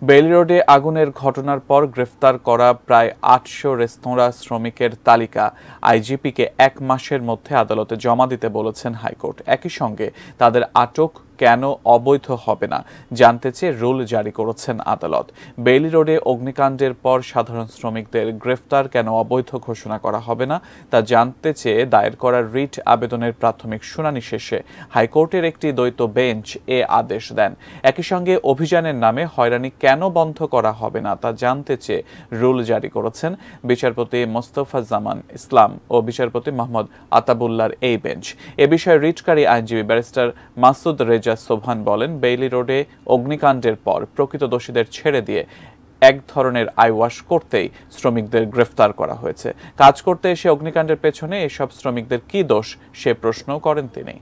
Bailey রোডে আগুনের ঘটনার পর গ্রেফতার করা প্রায় ৮০০ রেস্তোরাঁ শ্রমিকের তালিকা আইজিপিকে ১ মাসের মধ্যে আদালতে জমা দিতে বলেছেন হাইকোর্ট। একই সঙ্গে তাদের আটক কেন অবৈধ হবে না জানতে চেয়ে রুল জারি করেছেন আদালত। বেইলি রোডে অগ্নিকাণ্ডের পর সাধারণ শ্রমিকদের গ্রেফতার কেন অবৈধ ঘোষণা করা হবে না তা জানতে চেয়ে দায়ের করা রিট আবেদনের প্রাথমিক শুনানি শেষে হাইকোর্টের একটি দ্বৈত বেঞ্চ এ আদেশ দেন। একই সঙ্গে অভিযানের নামে হয়রানি কেন বন্ধ করা হবে না তা জানতে চেয়ে রুল জারি করেছেন বিচারপতি মোস্তফা জামান ইসলাম ও বিচারপতি মোহাম্মদ আতাবুল্লাহর এই বেঞ্চ। এ বিষয়ে রিটকারী আইনজীবী ব্যারিস্টার মাসুদ সোভান বলেন, বেইলি রোডে অগ্নিকাণ্ডের পর প্রকৃত দোষীদের ছেড়ে দিয়ে এক ধরনের আইওয়াশ করতেই শ্রমিকদের গ্রেফতার করা হয়েছে। কাজ করতে এসে অগ্নিকাণ্ডের পেছনে এসব শ্রমিকদের কি দোষ সে প্রশ্ন করেন তিনি।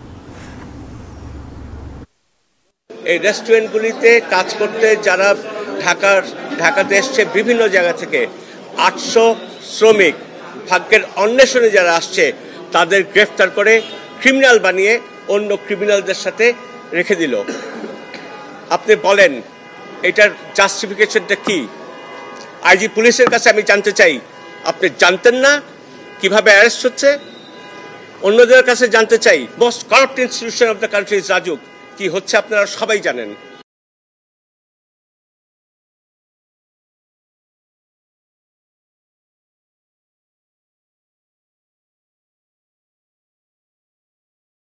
এই রেস্টুরেন্টগুলিতে কাজ করতে যারা ঢাকাতে এসছে বিভিন্ন জায়গা থেকে ৮০০ শ্রমিক ভাগ্যের অন্বেষণে যারা আসছে তাদের গ্রেফতার করে ক্রিমিনাল বানিয়ে অন্য ক্রিমিনালদের সাথে রেখে দিল। আপনি বলেন এটার জাস্টিফিকেশনটা কি? আইজি পুলিশের কাছে আমি জানতে চাই, আপনি জানতেন না কিভাবে অ্যারেস্ট হচ্ছে? অন্যদের কাছে জানতে চাই, most corrupt institution of the country is Rajuk, কি হচ্ছে আপনারা সবাই জানেন।